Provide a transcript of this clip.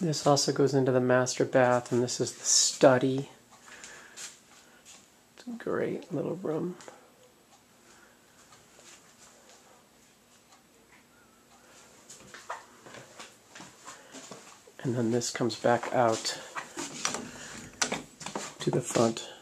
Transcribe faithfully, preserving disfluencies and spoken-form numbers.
This also goes into the master bath, and this is the study. It's a great little room. And then this comes back out to the front